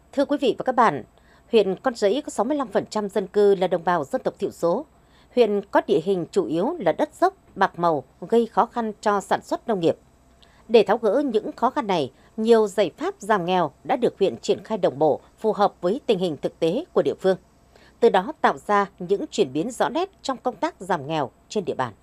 Thưa quý vị và các bạn, huyện Con Giấy có 65% dân cư là đồng bào dân tộc thiểu số. Huyện có địa hình chủ yếu là đất dốc, bạc màu, gây khó khăn cho sản xuất nông nghiệp. Để tháo gỡ những khó khăn này, nhiều giải pháp giảm nghèo đã được huyện triển khai đồng bộ, phù hợp với tình hình thực tế của địa phương. Từ đó tạo ra những chuyển biến rõ nét trong công tác giảm nghèo trên địa bàn.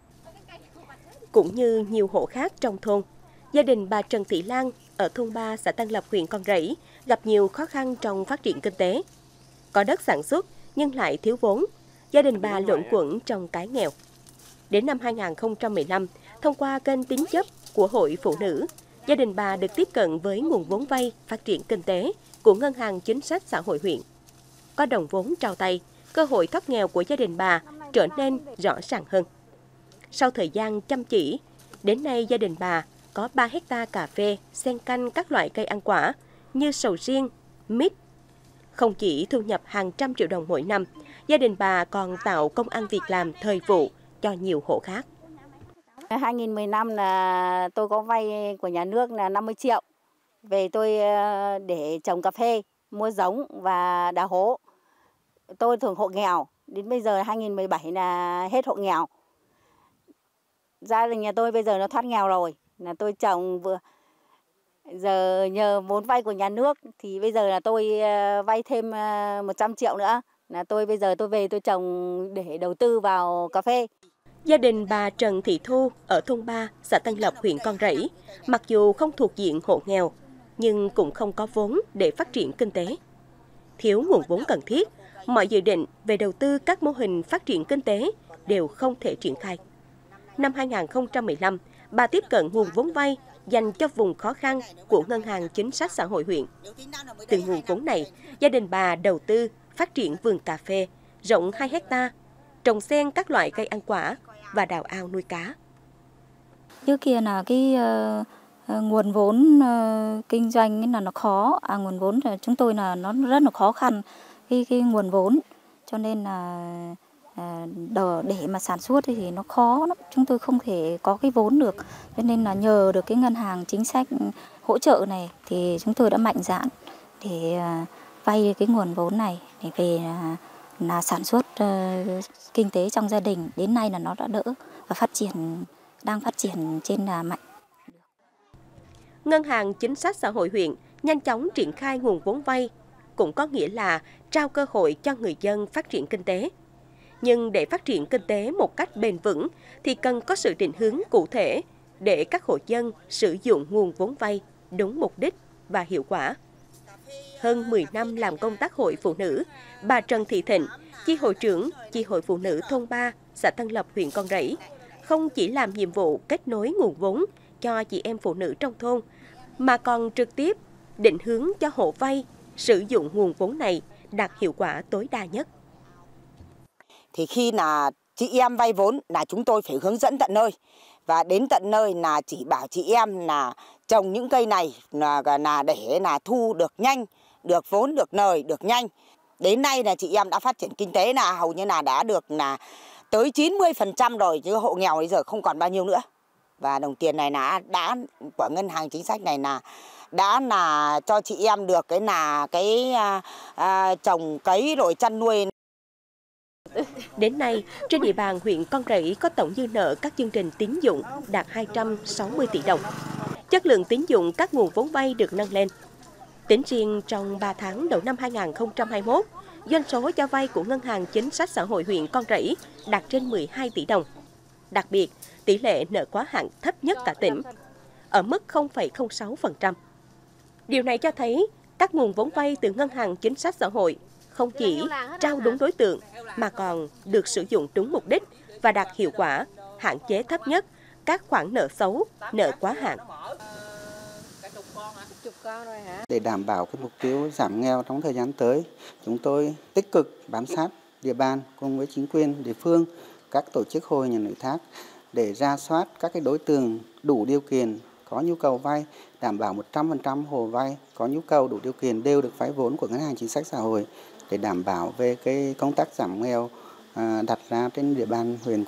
Cũng như nhiều hộ khác trong thôn, gia đình bà Trần Thị Lan ở thôn 3 xã Tân Lập huyện Con Rẫy gặp nhiều khó khăn trong phát triển kinh tế. Có đất sản xuất nhưng lại thiếu vốn, gia đình bà luẩn quẩn trong cái nghèo. Đến năm 2015, thông qua kênh tín chấp của Hội Phụ Nữ, gia đình bà được tiếp cận với nguồn vốn vay phát triển kinh tế của Ngân hàng Chính sách Xã hội huyện. Có đồng vốn trao tay, cơ hội thoát nghèo của gia đình bà trở nên rõ ràng hơn. Sau thời gian chăm chỉ, đến nay gia đình bà có 3 hecta cà phê, xen canh các loại cây ăn quả như sầu riêng, mít. Không chỉ thu nhập hàng trăm triệu đồng mỗi năm, gia đình bà còn tạo công ăn việc làm thời vụ cho nhiều hộ khác. 2015 là tôi có vay của nhà nước là 50 triệu. Về tôi để trồng cà phê, mua giống và đào hố. Tôi thuộc hộ nghèo, đến bây giờ 2017 là hết hộ nghèo. Gia đình nhà tôi bây giờ nó thoát nghèo rồi, là tôi trồng vừa giờ nhờ vốn vay của nhà nước thì bây giờ là tôi vay thêm 100 triệu nữa, là tôi bây giờ tôi về tôi trồng để đầu tư vào cà phê. Gia đình bà Trần Thị Thu ở thôn 3, xã Tân Lập, huyện Con Rẫy, mặc dù không thuộc diện hộ nghèo, nhưng cũng không có vốn để phát triển kinh tế. Thiếu nguồn vốn cần thiết, mọi dự định về đầu tư các mô hình phát triển kinh tế đều không thể triển khai. Năm 2015, bà tiếp cận nguồn vốn vay dành cho vùng khó khăn của Ngân hàng Chính sách Xã hội huyện. Từ nguồn vốn này, gia đình bà đầu tư phát triển vườn cà phê rộng 2 hecta, trồng xen các loại cây ăn quả và đào ao nuôi cá. Trước kia là cái nguồn vốn kinh doanh là nó khó, nguồn vốn của chúng tôi là nó rất là khó khăn cái nguồn vốn, cho nên là để mà sản xuất thì nó khó lắm, chúng tôi không thể có cái vốn được, cho nên là nhờ được cái ngân hàng chính sách hỗ trợ này thì chúng tôi đã mạnh dạn để vay cái nguồn vốn này để về là sản xuất kinh tế trong gia đình. Đến nay là nó đã đỡ và đang phát triển trên là mạnh. Ngân hàng Chính sách Xã hội huyện nhanh chóng triển khai nguồn vốn vay, cũng có nghĩa là trao cơ hội cho người dân phát triển kinh tế. Nhưng để phát triển kinh tế một cách bền vững thì cần có sự định hướng cụ thể để các hộ dân sử dụng nguồn vốn vay đúng mục đích và hiệu quả. Hơn 10 năm làm công tác hội phụ nữ, bà Trần Thị Thịnh, chi hội trưởng chi hội phụ nữ thôn 3, xã Tân Lập, huyện Con Rẫy, không chỉ làm nhiệm vụ kết nối nguồn vốn cho chị em phụ nữ trong thôn, mà còn trực tiếp định hướng cho hộ vay sử dụng nguồn vốn này đạt hiệu quả tối đa nhất. Thì khi là chị em vay vốn là chúng tôi phải hướng dẫn tận nơi, và đến tận nơi là chỉ bảo chị em là trồng những cây này là để là thu được nhanh, được vốn, được lời, được nhanh. Đến nay là chị em đã phát triển kinh tế là hầu như là đã được là tới 90% rồi, chứ hộ nghèo bây giờ không còn bao nhiêu nữa. Và đồng tiền này đã của ngân hàng chính sách này đã là cho chị em được trồng cấy rồi chăn nuôi. Đến nay, trên địa bàn huyện Con Rẫy có tổng dư nợ các chương trình tín dụng đạt 260 tỷ đồng. Chất lượng tín dụng các nguồn vốn vay được nâng lên. Tính riêng trong 3 tháng đầu năm 2021, doanh số cho vay của Ngân hàng Chính sách Xã hội huyện Con Rẫy đạt trên 12 tỷ đồng. Đặc biệt, tỷ lệ nợ quá hạn thấp nhất cả tỉnh, ở mức 0,06%. Điều này cho thấy các nguồn vốn vay từ Ngân hàng Chính sách Xã hội không chỉ trao đúng đối tượng mà còn được sử dụng đúng mục đích và đạt hiệu quả, hạn chế thấp nhất các khoản nợ xấu, nợ quá hạn. Để đảm bảo cái mục tiêu giảm nghèo trong thời gian tới, chúng tôi tích cực bám sát địa bàn cùng với chính quyền địa phương, các tổ chức hội nhà nội thác để rà soát các cái đối tượng đủ điều kiện có nhu cầu vay, đảm bảo 100% hộ vay có nhu cầu đủ điều kiện đều được vay vốn của Ngân hàng Chính sách Xã hội để đảm bảo về cái công tác giảm nghèo đặt ra trên địa bàn huyện.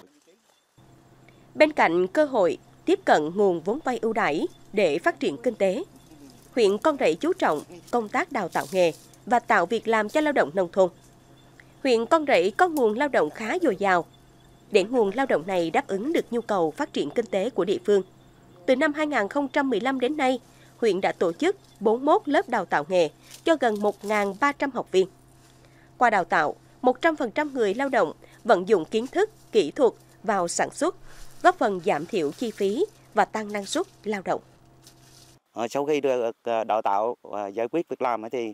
Bên cạnh cơ hội tiếp cận nguồn vốn vay ưu đãi để phát triển kinh tế, huyện Con Rẫy chú trọng công tác đào tạo nghề và tạo việc làm cho lao động nông thôn. Huyện Con Rẫy có nguồn lao động khá dồi dào. Để nguồn lao động này đáp ứng được nhu cầu phát triển kinh tế của địa phương, từ năm 2015 đến nay, huyện đã tổ chức 41 lớp đào tạo nghề cho gần 1.300 học viên. Qua đào tạo, 100% người lao động vận dụng kiến thức, kỹ thuật vào sản xuất, góp phần giảm thiểu chi phí và tăng năng suất lao động. Sau khi được đào tạo và giải quyết việc làm thì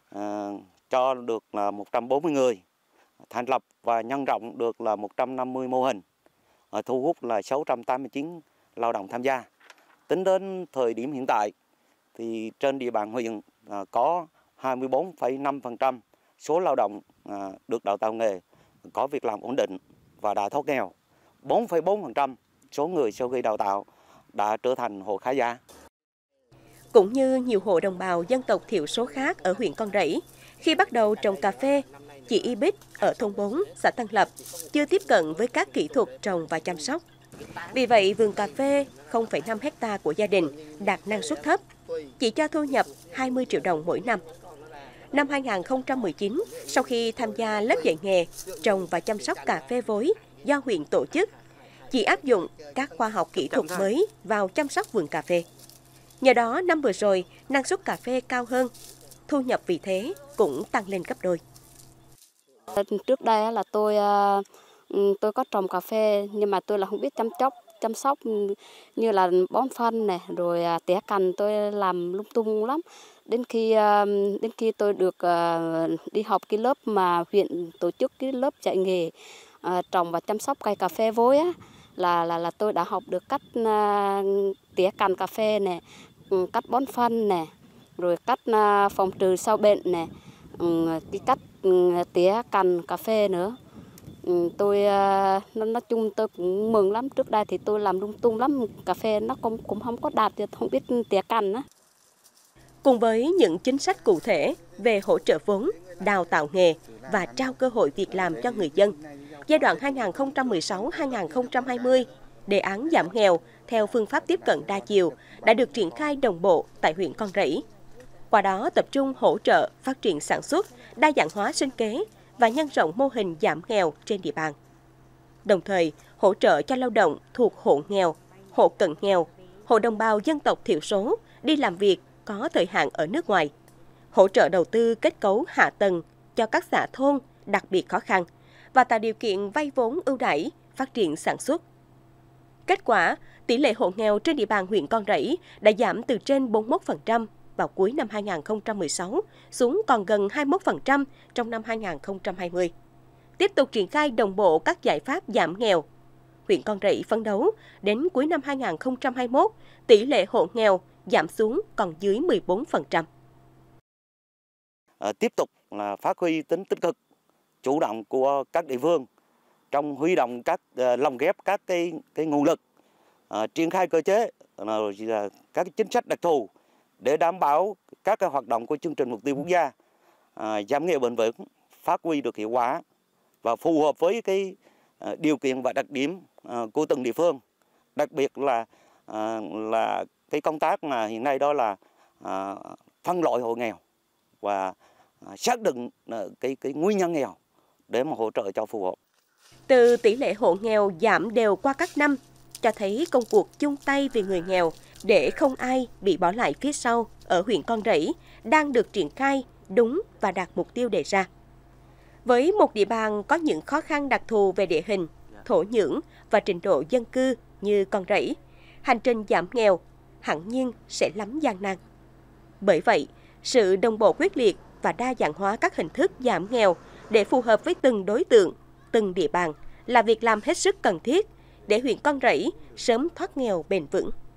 cho được là 140 người, thành lập và nhân rộng được là 150 mô hình, thu hút là 689 lao động tham gia. Tính đến thời điểm hiện tại thì trên địa bàn huyện có 24,5% số lao động được đào tạo nghề có việc làm ổn định và đã thoát nghèo. 4,4% số người sau khi đào tạo đã trở thành hộ khá giả. Cũng như nhiều hộ đồng bào dân tộc thiểu số khác ở huyện Con Rẫy, khi bắt đầu trồng cà phê, chị Y Bích ở thôn 4, xã Tân Lập chưa tiếp cận với các kỹ thuật trồng và chăm sóc. Vì vậy, vườn cà phê 0,5 hectare của gia đình đạt năng suất thấp, chỉ cho thu nhập 20 triệu đồng mỗi năm. Năm 2019, sau khi tham gia lớp dạy nghề trồng và chăm sóc cà phê vối do huyện tổ chức, chị áp dụng các khoa học kỹ thuật mới vào chăm sóc vườn cà phê. Nhờ đó, năm vừa rồi, năng suất cà phê cao hơn, thu nhập vì thế cũng tăng lên gấp đôi. Trước đây là tôi có trồng cà phê nhưng mà tôi là không biết chăm sóc như là bón phân này rồi tỉa cành, tôi làm lung tung lắm. Đến khi tôi được đi học cái lớp mà huyện tổ chức, cái lớp dạy nghề trồng và chăm sóc cây cà phê vối á, là tôi đã học được cách tỉa cành cà phê này, cách bón phân này, rồi cách phòng trừ sâu bệnh này, cái cách tỉa cành cà phê nữa. Nói chung tôi cũng mừng lắm. Trước đây thì tôi làm lung tung lắm, cà phê nó cũng không có đạt, không biết tỉa cành á. Cùng với những chính sách cụ thể về hỗ trợ vốn, đào tạo nghề và trao cơ hội việc làm cho người dân, giai đoạn 2016-2020, đề án giảm nghèo theo phương pháp tiếp cận đa chiều đã được triển khai đồng bộ tại huyện Con Rẫy. Qua đó tập trung hỗ trợ phát triển sản xuất, đa dạng hóa sinh kế và nhân rộng mô hình giảm nghèo trên địa bàn. Đồng thời, hỗ trợ cho lao động thuộc hộ nghèo, hộ cận nghèo, hộ đồng bào dân tộc thiểu số đi làm việc có thời hạn ở nước ngoài, hỗ trợ đầu tư kết cấu hạ tầng cho các xã thôn đặc biệt khó khăn và tạo điều kiện vay vốn ưu đãi phát triển sản xuất. Kết quả, tỷ lệ hộ nghèo trên địa bàn huyện Con Rẫy đã giảm từ trên 41% vào cuối năm 2016 xuống còn gần 21% trong năm 2020. Tiếp tục triển khai đồng bộ các giải pháp giảm nghèo, huyện Con Rẫy phấn đấu đến cuối năm 2021, tỷ lệ hộ nghèo giảm xuống còn dưới 14%. Tiếp tục là phát huy tính tích cực, chủ động của các địa phương trong huy động các lồng ghép các cái nguồn lực, triển khai cơ chế các chính sách đặc thù để đảm bảo các cái hoạt động của chương trình mục tiêu quốc gia giảm nghèo bền vững phát huy được hiệu quả và phù hợp với cái điều kiện và đặc điểm của từng địa phương. Đặc biệt là cái công tác mà hiện nay đó là phân loại hộ nghèo và xác định cái nguyên nhân nghèo để mà hỗ trợ cho phù hợp. Từ tỷ lệ hộ nghèo giảm đều qua các năm cho thấy công cuộc chung tay vì người nghèo để không ai bị bỏ lại phía sau ở huyện Con Rẫy đang được triển khai đúng và đạt mục tiêu đề ra. Với một địa bàn có những khó khăn đặc thù về địa hình, thổ nhưỡng và trình độ dân cư như Con Rẫy, hành trình giảm nghèo hẳn nhiên sẽ lắm gian nan. Bởi vậy, sự đồng bộ quyết liệt và đa dạng hóa các hình thức giảm nghèo để phù hợp với từng đối tượng, từng địa bàn là việc làm hết sức cần thiết để huyện Con Rẫy sớm thoát nghèo bền vững.